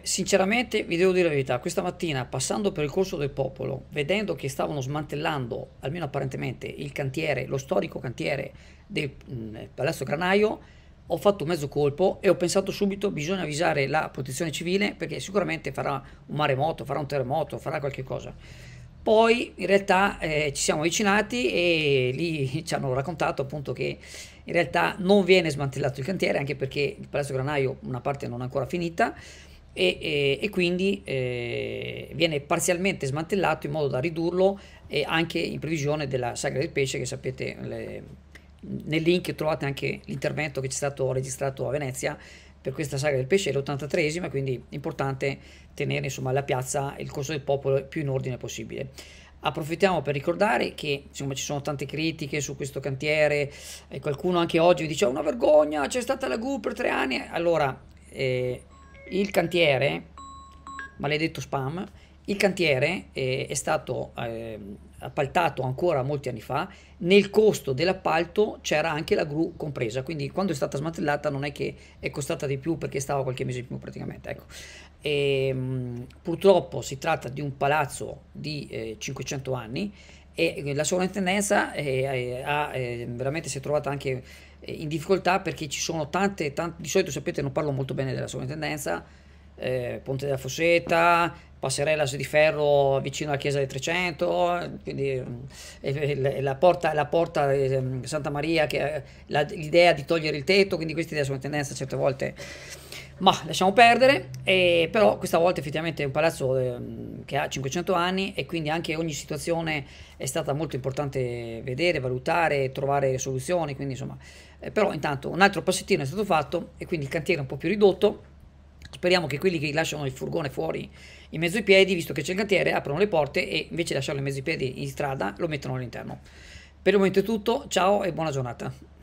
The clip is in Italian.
Sinceramente, vi devo dire la verità, questa mattina passando per il Corso del Popolo, vedendo che stavano smantellando, almeno apparentemente, il cantiere, lo storico cantiere del Palazzo Granaio, ho fatto un mezzo colpo e ho pensato subito bisogna avvisare la protezione civile perché sicuramente farà un maremoto, farà un terremoto, farà qualche cosa. Poi in realtà ci siamo avvicinati e lì ci hanno raccontato appunto che in realtà non viene smantellato il cantiere anche perché il Palazzo Granaio una parte non è ancora finita e quindi viene parzialmente smantellato in modo da ridurlo anche in previsione della sagra del pesce che sapete nel link trovate anche l'intervento che c'è stato registrato a Venezia per questa sagra del pesce, è l'83esima, quindi importante tenere insomma la piazza e il Corso del Popolo più in ordine possibile. Approfittiamo per ricordare che insomma ci sono tante critiche su questo cantiere e qualcuno anche oggi mi dice: "È una vergogna, c'è stata la GU per 3 anni". Allora, il cantiere, maledetto spam, il cantiere è stato appaltato ancora molti anni fa, nel costo dell'appalto c'era anche la gru compresa, quindi quando è stata smantellata non è che è costata di più perché stava qualche mese in più praticamente, ecco. Purtroppo si tratta di un palazzo di 500 anni e la sovrintendenza veramente si è trovata anche in difficoltà perché ci sono di solito sapete non parlo molto bene della sovrintendenza, Ponte della Fossetta, passerella di ferro vicino alla chiesa del 300, quindi la porta Santa Maria che ha l'idea di togliere il tetto, quindi questa idea della sovrintendenza certe volte ma lasciamo perdere, però questa volta effettivamente è un palazzo che ha 500 anni e quindi anche ogni situazione è stata molto importante vedere, valutare, trovare soluzioni, quindi insomma, però intanto un altro passettino è stato fatto e quindi il cantiere è un po' più ridotto. Speriamo che quelli che lasciano il furgone fuori in mezzo ai piedi, visto che c'è il cantiere, aprono le porte e invece di lasciarlo in mezzo ai piedi in strada lo mettono all'interno. Per il momento è tutto, ciao e buona giornata.